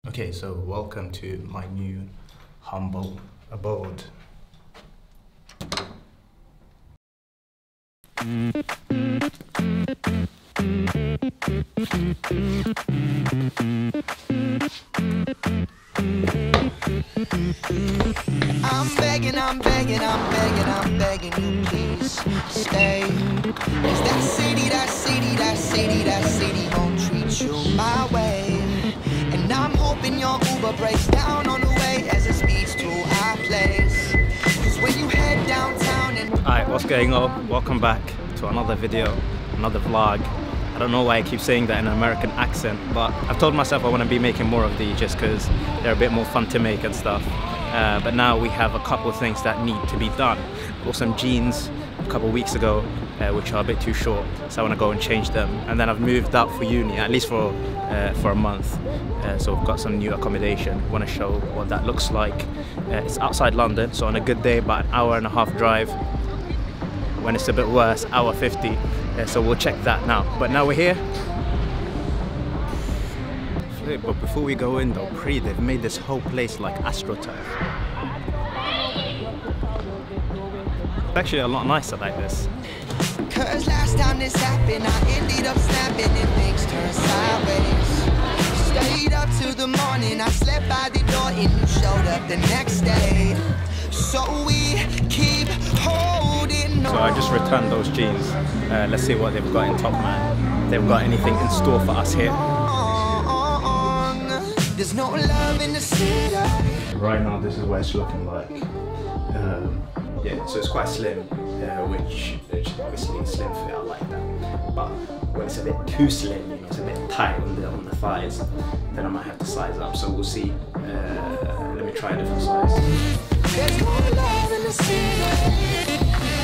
Okay, so welcome to my new humble abode. I'm begging you, please stay. Is that city won't treat you my way. And I'm hoping your Uber breaks down on the way as it speeds to our place. Cause when you head downtown and... Alright, what's going on? Welcome back to another video, another vlog. I don't know why I keep saying that in an American accent, but I've told myself I want to be making more of these just because they're a bit more fun to make and stuff. But now we have a couple of things that need to be done. I bought some jeans a couple of weeks ago, which are a bit too short, so I want to go and change them. And then I've moved out for uni, at least for a month. So I've got some new accommodation. I want to show what that looks like. It's outside London, so on a good day, about an hour and a half drive. When it's a bit worse, hour 50. So we'll check that now. But now we're here. But before we go in though, they've made this whole place like AstroTurf. It's actually a lot nicer like this. Cause last time this happened, I ended up snapping and things turned sideways. Stayed up till the morning, I slept by the door and you showed up the next day. So we keep holding on. So I just returned those jeans. Let's see what they've got in Top Man. They've got anything in store for us here. There's no love in the city. Right now this is what it's looking like. Yeah, so it's quite slim, which obviously slim fit, I like that. But when it's a bit too slim, it's a bit tight on the thighs, then I might have to size up. So we'll see. Let me try a different size. There's no love in the city.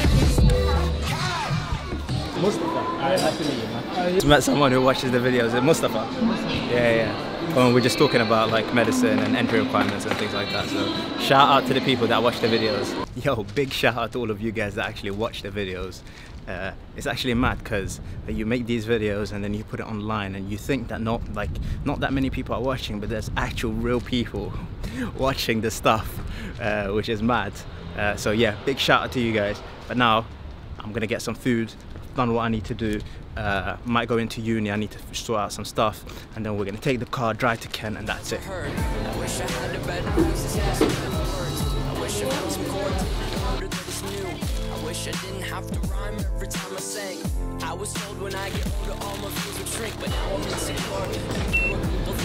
Mustafa. Nice to meet you, man. I just met someone who watches the videos. Is it Mustafa? Yeah. We're just talking about like medicine and entry requirements and things like that. So shout out to the people that watch the videos. Yo, big shout out to all of you guys that actually watch the videos. It's actually mad because you make these videos and then you put it online and you think that not that many people are watching, but there's actual real people watching the stuff, which is mad. So yeah, big shout out to you guys. But now I'm gonna get some food. Done what I need to do. Might go into uni, I need to sort out some stuff, and then we're gonna take the car, drive to Kent, and that's it. I wish I had a better voice. I wish I found some chords harder than it's new. I wish I didn't have to rhyme every time I sang. I was told when I get older all my fears would shrink, but now I'm insecure. I care what people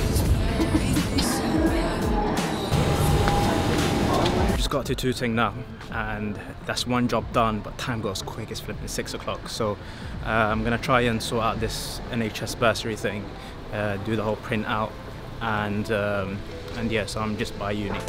think. Just got to Tooting now, and that's one job done, but time goes quick. It's flipping 6 o'clock, so I'm gonna try and sort out this NHS bursary thing, do the whole print out, and yeah, so I'm just by uni.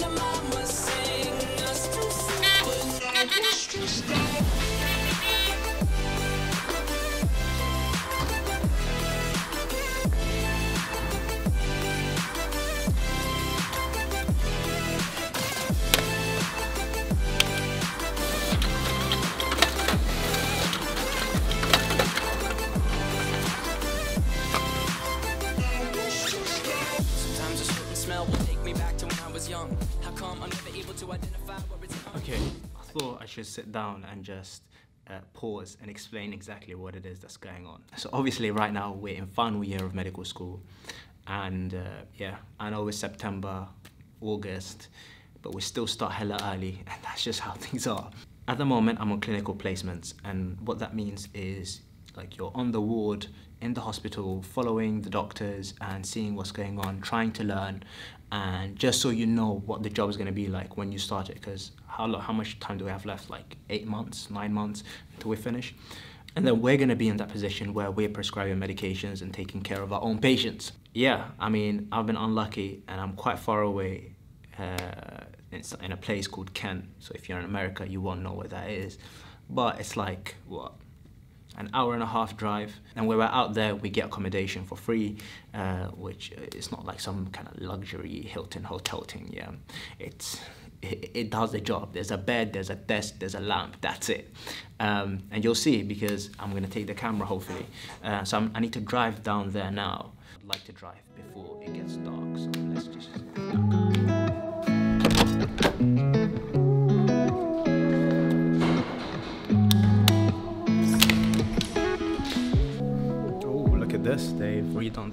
Okay, I thought I should sit down and just pause and explain exactly what it is that's going on. So obviously right now we're in final year of medical school, and yeah, I know it's September, August, but we still start hella early, and that's just how things are. At the moment I'm on clinical placements, and what that means is like you're on the ward in the hospital following the doctors and seeing what's going on, trying to learn, and just so you know what the job is going to be like when you start it, because how much time do we have left? Like 8 months, 9 months until we finish. And then we're going to be in that position where we're prescribing medications and taking care of our own patients. Yeah, I mean, I've been unlucky and I'm quite far away in a place called Kent. So if you're in America, you won't know where that is. But it's like, what? An hour and a half drive, and when we're out there we get accommodation for free, which is not like some kind of luxury Hilton hotel thing. Yeah, it does the job. There's a bed, there's a desk, there's a lamp, that's it. And you'll see, because I'm gonna take the camera hopefully. So I need to drive down there now. I'd like to drive before it gets dark. So.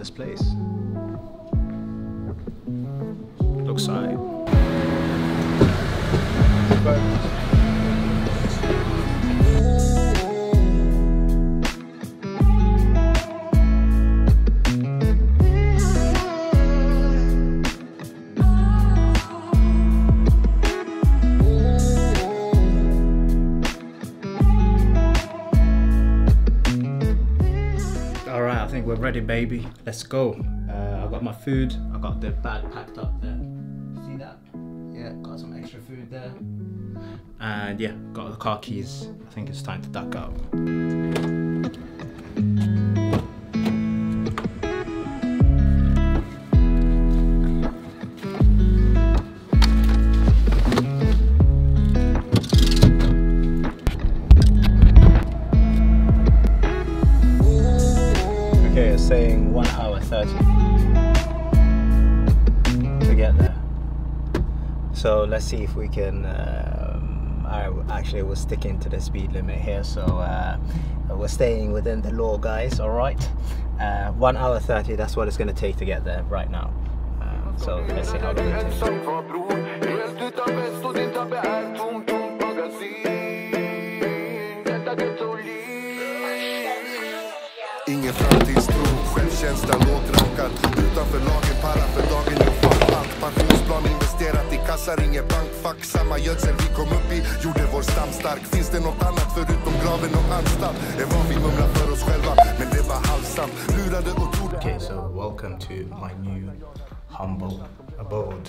this place. Looks alright. Alright, I think we're ready, baby. Let's go. I got my food. I got the bag packed up there. See that? Yeah, got some extra food there. And yeah, got the car keys. I think it's time to duck out. Okay, it's saying 1 hour 30 to get there. So let's see if we can. Actually, we're sticking to the speed limit here, so we're staying within the law, guys. All right, 1 hour 30. That's what it's going to take to get there right now. So let's see how long it takes. Ingen framtidstro, självkänslan lågrankad. Utanför lagen, para för dagen, jag fattar allt. Pensionsplan investerat i kassa, ringer bankfack. Samma gödsel vi kom upp i, gjorde vår stam stark. Finns det något annat förutom graven och anstalt? Det var vi mumlar för oss själva, men det var halvsamt. Lurade och trodde. Okay, so welcome to my new humble abode.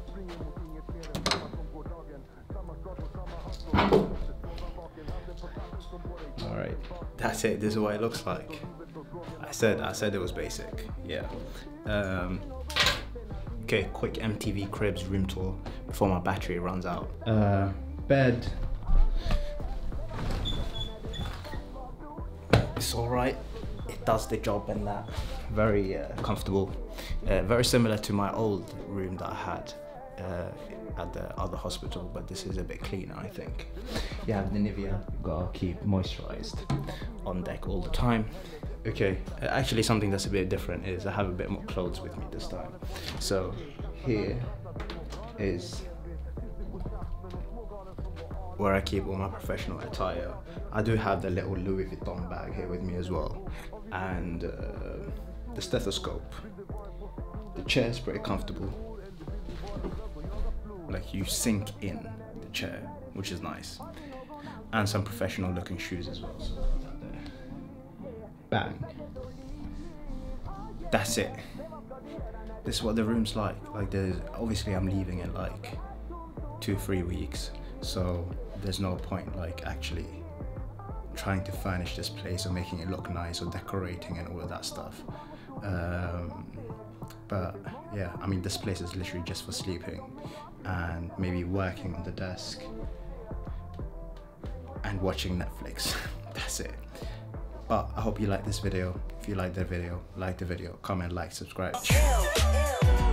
All right, that's it. This is what it looks like. I said it was basic. Yeah. Okay, quick MTV Cribs room tour before my battery runs out. Bed. It's all right. It does the job and that. Very comfortable. Very similar to my old room that I had at the other hospital, but this is a bit cleaner, I think. You have the Nivea, you've got to keep moisturized on deck all the time. Okay, actually something that's a bit different is I have a bit more clothes with me this time. So here is where I keep all my professional attire. I do have the little Louis Vuitton bag here with me as well, and the stethoscope. The chair is pretty comfortable. Like you sink in the chair, which is nice, and some professional looking shoes as well. So that there. Bang. That's it. This is what the room's like. Like there's obviously I'm leaving in like 2-3 weeks, so there's no point like actually trying to furnish this place or making it look nice or decorating and all of that stuff. But yeah, I mean this place is literally just for sleeping and maybe working on the desk and watching Netflix. That's it. But I hope you like this video. If you like the video, comment, like, subscribe.